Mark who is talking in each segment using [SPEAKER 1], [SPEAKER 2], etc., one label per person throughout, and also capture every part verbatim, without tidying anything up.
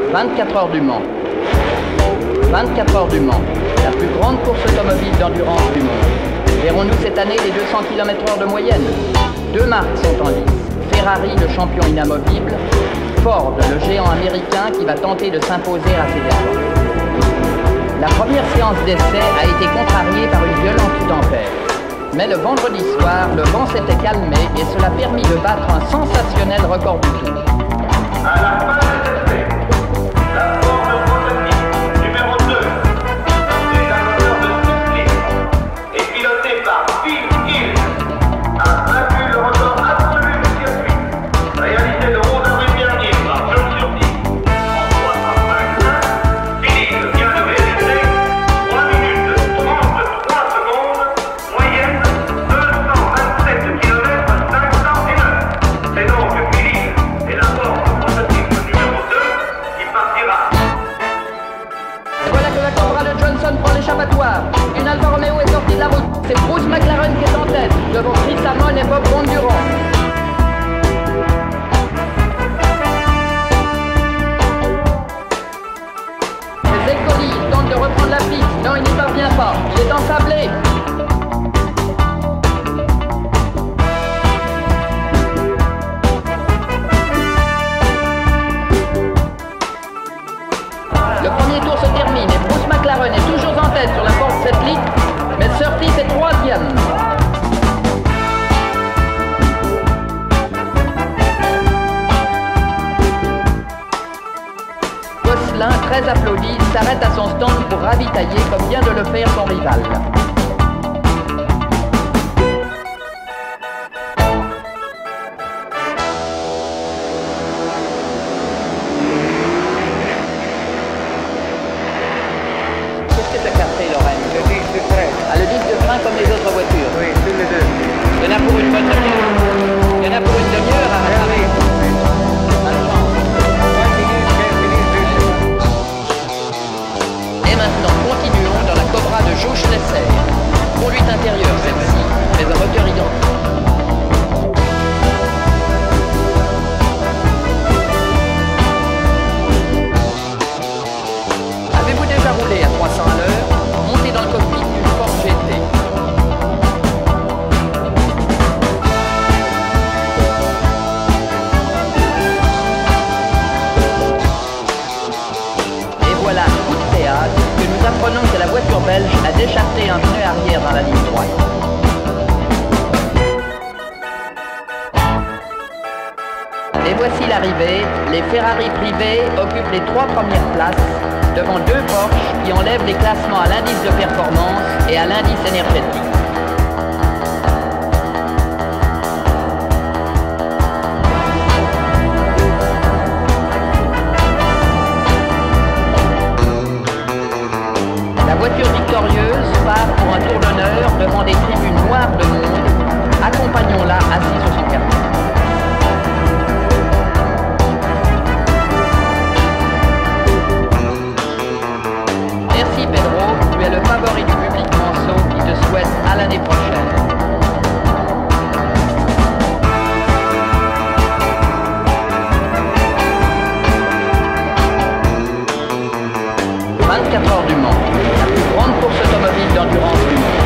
[SPEAKER 1] vingt-quatre heures du Mans. vingt-quatre heures du Mans, la plus grande course automobile d'endurance du monde. Verrons-nous cette année les deux cents kilomètres heure de moyenne? Deux marques sont en lice. Ferrari, le champion inamovible. Ford, le géant américain qui va tenter de s'imposer à ses dépens. La première séance d'essai a été contrariée par une violente tempête. Mais le vendredi soir, le vent s'était calmé et cela permit de battre un sensationnel record du tour.
[SPEAKER 2] À la fin des essais, la Ford prototype numéro deux, dotée d'un moteur de six litres et pilotée par Phil Hill, a vaincu le record absolu du circuit, réalisé le onze avril dernier par John Surtees. En trois cent vingt-cinq, Phil vient de réaliser trois minutes trente-trois secondes, moyenne deux cent vingt-sept kilomètres cinq cent un. C'est donc Phil et la Ford prototype numéro deux qui partira.
[SPEAKER 1] Voilà que la Cobra de Johnson prend l'échappatoire. Une Alfa Romeo est sortie de la route. C'est Bruce McLaren qui est en tête, devant Chris Amon et Bob Bondurant. Les Écolis tentent de reprendre la piste. Non, il n'y parvient pas. Il est ensablé. Le premier tour se termine et Bruce McLaren est toujours en tête sur la Ford sept litres, mais Surtees est troisième. Gosselin, très applaudi, s'arrête à son stand pour ravitailler comme vient de le faire son rival. Qu'est-ce que tu as cassé, Lorraine?
[SPEAKER 3] Le disque de frein.
[SPEAKER 1] Ah, le disque de frein comme les autres voitures.
[SPEAKER 3] Oui, tous les deux.
[SPEAKER 1] Il y en a pour une bonne demi-heure. Il y en a pour une demi-heure à réparer. Bonne chance.
[SPEAKER 3] vingt minutes, quinze minutes, juste.
[SPEAKER 1] Et maintenant, continuons dans la Cobra de Joe Schlesser. Conduite intérieure, celle-ci, mais un moteur identique. Avez-vous déjà roulé à trois cents à l'heure? Montez dans le cockpit d'une Ford G T. Et voilà, coup de théâtre, que nous apprenons que la voiture belge a décharté un pneu arrière dans la ligne droite. Et voici l'arrivée. Les Ferrari privés occupent les trois premières places devant deux Porsche qui enlèvent les classements à l'indice de performance et à l'indice énergétique. La voiture victorieuse part pour un tour d'honneur devant des tribunes noires de monde. Accompagnons-la assis sur son capot. Merci Pedro, tu es le favori du public Manceau qui te souhaite à l'année prochaine. vingt-quatre heures du Mans, la plus grande course automobile d'endurance du monde.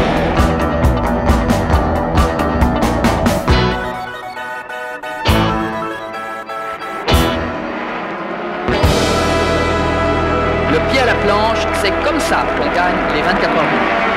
[SPEAKER 1] Le pied à la planche, c'est comme ça qu'on gagne les vingt-quatre heures du Mans.